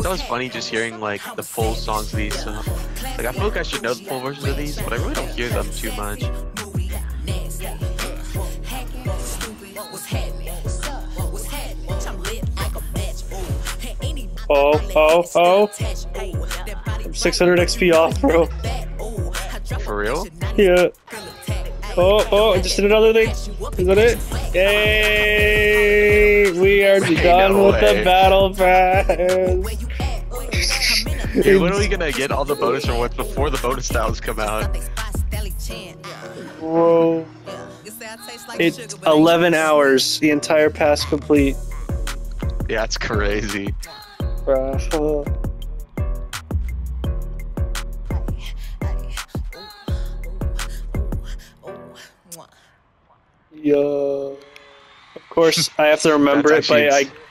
It's always funny just hearing like the full songs of these. Like I feel like I should know the full versions of these, but I really don't hear them too much. Oh. I'm 600 XP off, bro. For real? Yeah. Oh, I just did another thing. Is that it? Yay! We are done with the battle pass. Dude, when are we gonna get all the bonus rewards before the bonus styles come out? Bro. It's 11 hours. The entire pass complete. Yeah, it's crazy. Bruh. Yo. Of course, I have to remember it by